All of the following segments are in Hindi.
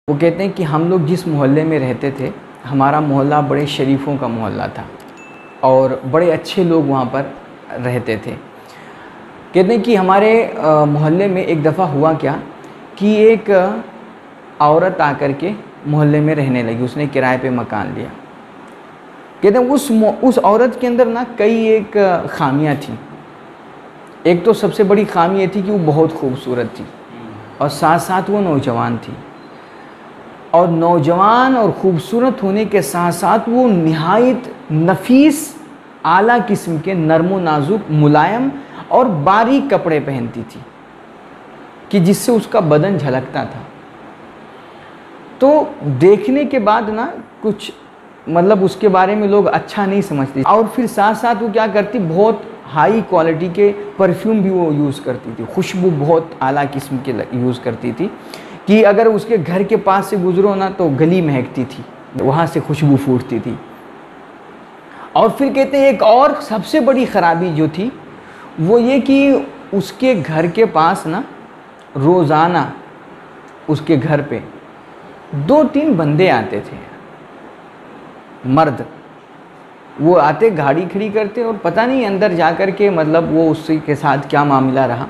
वो कहते हैं कि हम लोग जिस मोहल्ले में रहते थे, हमारा मोहल्ला बड़े शरीफों का मोहल्ला था और बड़े अच्छे लोग वहाँ पर रहते थे। कहते हैं कि हमारे मोहल्ले में एक दफ़ा हुआ क्या कि एक औरत आकर के मोहल्ले में रहने लगी। उसने किराए पे मकान लिया। कहते हैं उस औरत के अंदर ना कई एक ख़ामियाँ थीं। एक तो सबसे बड़ी ख़ामी ये थी कि वो बहुत खूबसूरत थी और साथ साथ वो नौजवान थी। और नौजवान और ख़ूबसूरत होने के साथ साथ वो निहायत नफीस आला किस्म के नरमो नाजुक मुलायम और बारीक कपड़े पहनती थी कि जिससे उसका बदन झलकता था। तो देखने के बाद ना कुछ मतलब उसके बारे में लोग अच्छा नहीं समझते। और फिर साथ साथ वो क्या करती, बहुत हाई क्वालिटी के परफ्यूम भी वो यूज़ करती थी। खुशबू बहुत आला किस्म के यूज़ करती थी कि अगर उसके घर के पास से गुजरो ना तो गली महकती थी, वहाँ से खुशबू फूटती थी। और फिर कहते हैं एक और सबसे बड़ी ख़राबी जो थी वो ये कि उसके घर के पास ना रोज़ाना उसके घर पे 2-3 बंदे आते थे, मर्द। वो आते, गाड़ी खड़ी करते और पता नहीं अंदर जा कर के मतलब वो उसी के साथ क्या मामला रहा।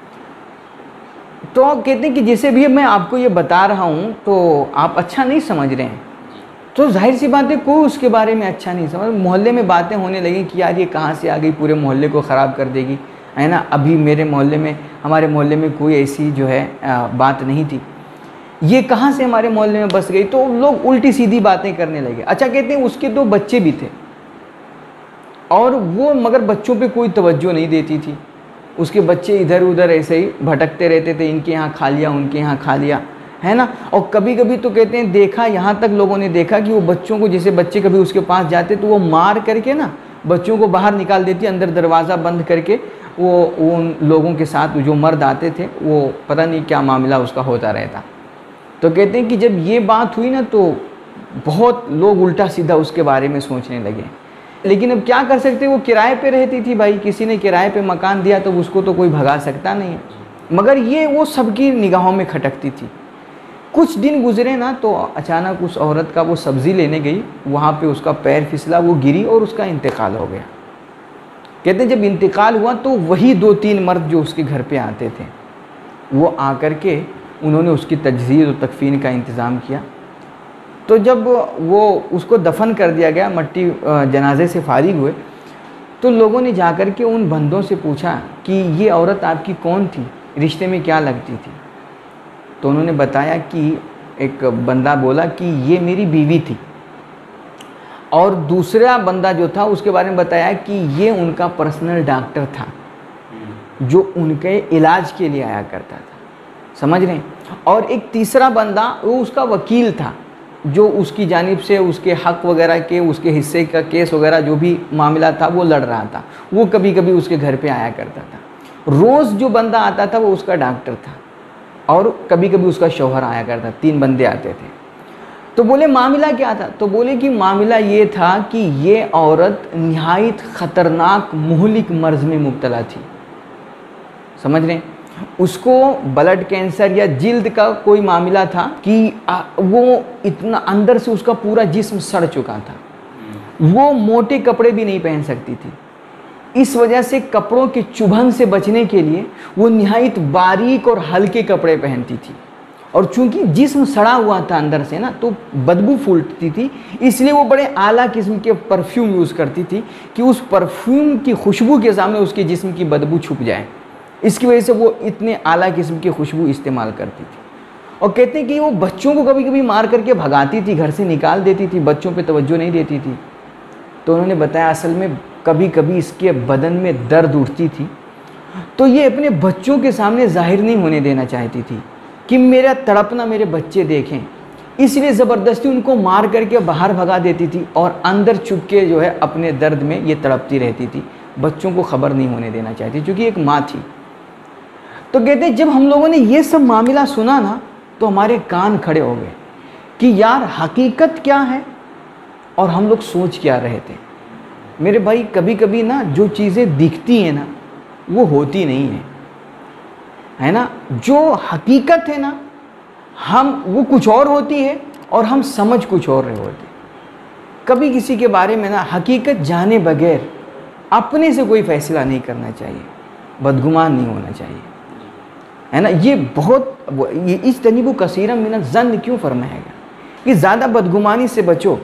तो आप कहते हैं कि जैसे भी मैं आपको ये बता रहा हूँ तो आप अच्छा नहीं समझ रहे हैं। तो जाहिर सी बात है कोई उसके बारे में अच्छा नहीं समझ। मोहल्ले में बातें होने लगी कि यार ये कहाँ से आ गई, पूरे मोहल्ले को ख़राब कर देगी, है ना। अभी हमारे मोहल्ले में कोई ऐसी जो है बात नहीं थी, ये कहाँ से हमारे मोहल्ले में बस गई। तो लोग उल्टी सीधी बातें करने लगे। अच्छा, कहते हैं उसके 2 बच्चे भी थे और वो मगर बच्चों पे कोई तवज्जो नहीं देती थी। उसके बच्चे इधर उधर ऐसे ही भटकते रहते थे, इनके यहाँ खा लिया, उनके यहाँ खा लिया, है ना। और कभी कभी तो कहते हैं देखा, यहाँ तक लोगों ने देखा कि वो बच्चों को, जैसे बच्चे कभी उसके पास जाते तो वो मार करके ना बच्चों को बाहर निकाल देती, अंदर दरवाज़ा बंद करके वो उन लोगों के साथ जो मर्द आते थे वो पता नहीं क्या मामला उसका होता रहता। तो कहते हैं कि जब ये बात हुई ना तो बहुत लोग उल्टा सीधा उसके बारे में सोचने लगे। लेकिन अब क्या कर सकते, वो किराए पे रहती थी भाई, किसी ने किराए पे मकान दिया तो उसको तो कोई भगा सकता नहीं है। मगर ये वो सबकी निगाहों में खटकती थी। कुछ दिन गुजरे ना तो अचानक उस औरत का, वो सब्ज़ी लेने गई, वहाँ पे उसका पैर फिसला, वो गिरी और उसका इंतकाल हो गया। कहते हैं जब इंतकाल हुआ तो वही 2-3 मर्द जो उसके घर पे आते थे वो आकर के उन्होंने उसकी तजहीज़ और तकफ़ीन का इंतज़ाम किया। तो जब वो उसको दफन कर दिया गया, मट्टी जनाजे से फारिग हुए, तो लोगों ने जाकर के उन बंदों से पूछा कि ये औरत आपकी कौन थी, रिश्ते में क्या लगती थी। तो उन्होंने बताया कि एक बंदा बोला कि ये मेरी बीवी थी, और दूसरा बंदा जो था उसके बारे में बताया कि ये उनका पर्सनल डॉक्टर था जो उनके इलाज के लिए आया करता था, समझ रहे हैं। और एक तीसरा बंदा वो उसका वकील था जो उसकी जानिब से उसके हक़ वगैरह के, उसके हिस्से का केस वगैरह जो भी मामला था वो लड़ रहा था। वो कभी कभी उसके घर पे आया करता था। रोज़ जो बंदा आता था वो उसका डॉक्टर था और कभी कभी उसका शौहर आया करता। 3 बंदे आते थे। तो बोले मामला क्या था, तो बोले कि मामला ये था कि ये औरत निहायत ख़तरनाक मुहलिक मर्ज़ में मुब्तला थी, समझ रहे हैं। उसको ब्लड कैंसर या जिल्द का कोई मामला था कि वो इतना अंदर से उसका पूरा जिस्म सड़ चुका था। वो मोटे कपड़े भी नहीं पहन सकती थी। इस वजह से कपड़ों के चुभन से बचने के लिए वो निहायत बारीक और हल्के कपड़े पहनती थी। और चूंकि जिस्म सड़ा हुआ था अंदर से ना, तो बदबू फूटती थी, इसलिए वो बड़े आला किस्म के परफ्यूम यूज़ करती थी कि उस परफ्यूम की खुशबू के सामने उसके जिस्म की बदबू छुप जाए। इसकी वजह से वो इतने आला किस्म की खुशबू इस्तेमाल करती थी। और कहते हैं कि वो बच्चों को कभी कभी मार करके भगाती थी, घर से निकाल देती थी, बच्चों पे तवज्जो नहीं देती थी। तो उन्होंने बताया असल में कभी कभी इसके बदन में दर्द उठती थी तो ये अपने बच्चों के सामने जाहिर नहीं होने देना चाहती थी कि मेरा तड़पना मेरे बच्चे देखें, इसलिए ज़बरदस्ती उनको मार करके बाहर भगा देती थी और अंदर छुप के जो है अपने दर्द में ये तड़पती रहती थी। बच्चों को ख़बर नहीं होने देना चाहती क्योंकि एक माँ थी। तो कहते हैं जब हम लोगों ने ये सब मामला सुना ना तो हमारे कान खड़े हो गए कि यार हकीकत क्या है और हम लोग सोच क्या रहे थे। मेरे भाई कभी कभी ना जो चीज़ें दिखती हैं ना वो होती नहीं है, है ना। जो हकीकत है ना हम वो कुछ और होती है और हम समझ कुछ और रहे होते। कभी किसी के बारे में ना हकीकत जाने बगैर अपने से कोई फैसला नहीं करना चाहिए, बदगुमान नहीं होना चाहिए, है ना। ये बहुत ये इस तनीबु कसीरम मिनल ज़न्न क्यों फरमाएगा कि ज़्यादा बदगुमानी से बचो।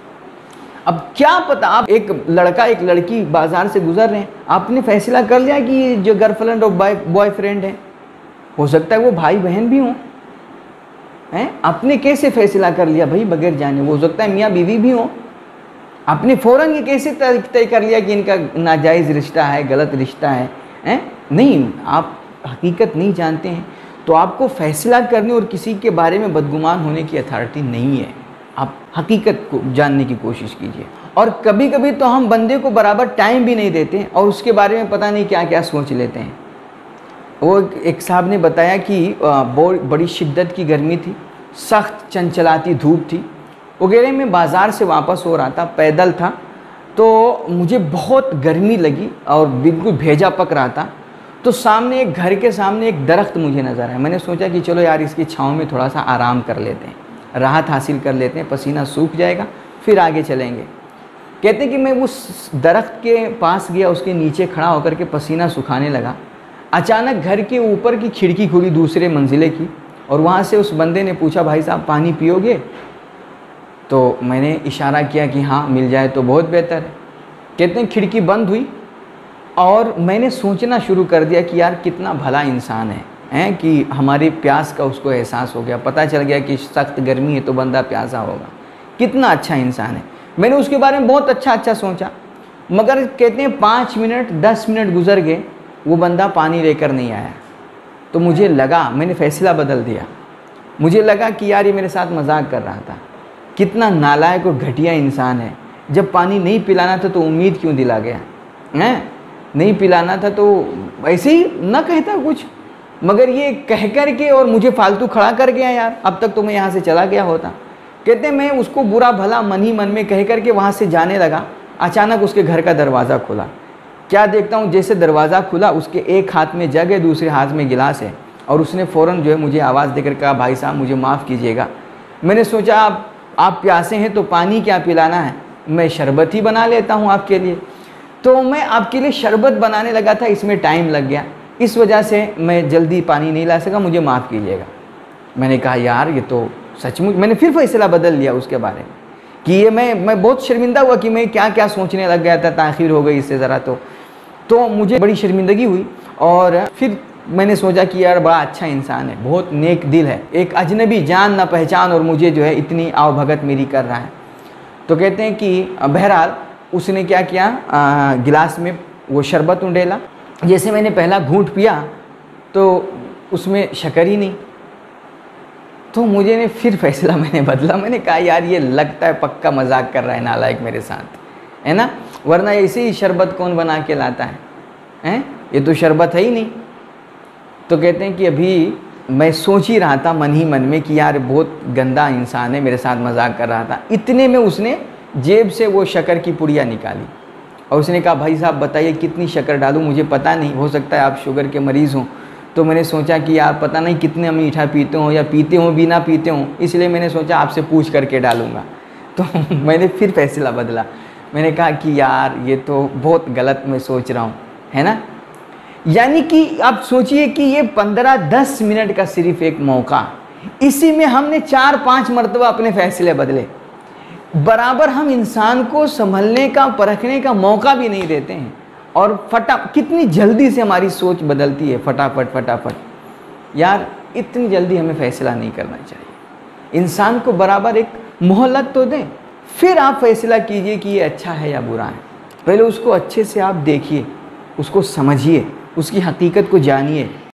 अब क्या पता आप एक लड़का एक लड़की बाज़ार से गुजर रहे हैं, आपने फैसला कर लिया कि ये जो गर्लफ्रेंड और बॉयफ्रेंड है, हो सकता है वो भाई बहन भी हों, हैं। आपने कैसे फैसला कर लिया भाई बगैर जाने, वो हो सकता है मियाँ बीवी भी हों। आपने फ़ौरन ये कैसे तय कर लिया कि इनका नाजायज़ रिश्ता है, गलत रिश्ता है, हैं। नहीं, आप हकीकत नहीं जानते हैं तो आपको फ़ैसला करने और किसी के बारे में बदगुमान होने की अथॉरिटी नहीं है। आप हकीकत को जानने की कोशिश कीजिए। और कभी कभी तो हम बंदे को बराबर टाइम भी नहीं देते और उसके बारे में पता नहीं क्या क्या सोच लेते हैं। वो एक साहब ने बताया कि बड़ी शिद्दत की गर्मी थी, सख्त चंचलाती धूप थी वगैरह। मैं बाज़ार से वापस हो रहा था, पैदल था, तो मुझे बहुत गर्मी लगी और बिल्कुल भेजा पक रहा था। तो सामने एक घर के सामने एक दरख्त मुझे नज़र आया। मैंने सोचा कि चलो यार इसकी छाँव में थोड़ा सा आराम कर लेते हैं, राहत हासिल कर लेते हैं, पसीना सूख जाएगा फिर आगे चलेंगे। कहते हैं कि मैं उस दरख्त के पास गया, उसके नीचे खड़ा होकर के पसीना सुखाने लगा। अचानक घर के ऊपर की खिड़की खुली दूसरे मंजिले की और वहाँ से उस बंदे ने पूछा, भाई साहब पानी पियोगे? तो मैंने इशारा किया कि हाँ मिल जाए तो बहुत बेहतर है। कहते हैं खिड़की बंद हुई और मैंने सोचना शुरू कर दिया कि यार कितना भला इंसान है कि हमारी प्यास का उसको एहसास हो गया, पता चल गया कि सख्त गर्मी है तो बंदा प्यासा होगा, कितना अच्छा इंसान है। मैंने उसके बारे में बहुत अच्छा सोचा, मगर कहते हैं 5 मिनट 10 मिनट गुजर गए, वो बंदा पानी लेकर नहीं आया। तो मुझे लगा, मैंने फ़ैसला बदल दिया। मुझे लगा कि यार ये मेरे साथ मजाक कर रहा था, कितना नालायक और घटिया इंसान है। जब पानी नहीं पिलाना था तो उम्मीद क्यों दिला गया हैं? नहीं पिलाना था तो ऐसे ही ना कहता कुछ, मगर ये कह कर के और मुझे फालतू खड़ा कर गया यार, अब तक तो मैं यहाँ से चला गया होता। कहते हैं मैं उसको बुरा भला मन ही मन में कह कर के वहाँ से जाने लगा। अचानक उसके घर का दरवाज़ा खुला। क्या देखता हूँ, जैसे दरवाज़ा खुला उसके एक हाथ में जग है, दूसरे हाथ में गिलास है और उसने फ़ौरन जो है मुझे आवाज़ देकर कहा, भाई साहब मुझे माफ़ कीजिएगा। मैंने सोचा आप प्यासे हैं तो पानी क्या पिलाना है, मैं शरबत ही बना लेता हूँ आपके लिए। तो मैं आपके लिए शरबत बनाने लगा था, इसमें टाइम लग गया, इस वजह से मैं जल्दी पानी नहीं ला सका, मुझे माफ़ कीजिएगा। मैंने कहा यार ये तो सचमुच, मैंने फिर फैसला बदल लिया उसके बारे में कि ये मैं बहुत शर्मिंदा हुआ कि मैं क्या क्या सोचने लग गया था, ताख़ीर हो गई इससे ज़रा। तो मुझे बड़ी शर्मिंदगी हुई और फिर मैंने सोचा कि यार बड़ा अच्छा इंसान है, बहुत नेक दिल है, एक अजनबी जान ना पहचान और मुझे जो है इतनी आवभगत मेरी कर रहा है। तो कहते हैं कि बहरहाल उसने क्या किया, गिलास में वो शरबत उंडेला। जैसे मैंने पहला घूंट पिया तो उसमें शक्कर ही नहीं। तो मुझे ने फिर फैसला मैंने बदला। मैंने कहा यार ये लगता है पक्का मजाक कर रहा है नालायक मेरे साथ, है ना, वरना ऐसे ही शरबत कौन बना के लाता है, ये तो शरबत है ही नहीं। तो कहते हैं कि अभी मैं सोच ही रहा था मन ही मन में कि यार बहुत गंदा इंसान है, मेरे साथ मजाक कर रहा था। इतने में उसने जेब से वो शक्कर की पुड़िया निकाली और उसने कहा, भाई साहब बताइए कितनी शक्कर डालूं, मुझे पता नहीं, हो सकता है आप शुगर के मरीज़ हों। तो मैंने सोचा कि यार पता नहीं कितने मीठा पीते हो या पीते हो बिना पीते हो, इसलिए मैंने सोचा आपसे पूछ करके डालूँगा। तो मैंने फिर फैसला बदला। मैंने कहा कि यार ये तो बहुत गलत मैं सोच रहा हूँ, है ना। यानी कि आप सोचिए कि ये 15-10 मिनट का सिर्फ एक मौका, इसी में हमने 4-5 मरतबा अपने फैसले बदले। बराबर हम इंसान को संभलने का, परखने का मौका भी नहीं देते हैं और कितनी जल्दी से हमारी सोच बदलती है, फटाफट। यार इतनी जल्दी हमें फैसला नहीं करना चाहिए। इंसान को बराबर एक मोहलत तो दें, फिर आप फैसला कीजिए कि ये अच्छा है या बुरा है। पहले उसको अच्छे से आप देखिए, उसको समझिए, उसकी हकीकत को जानिए।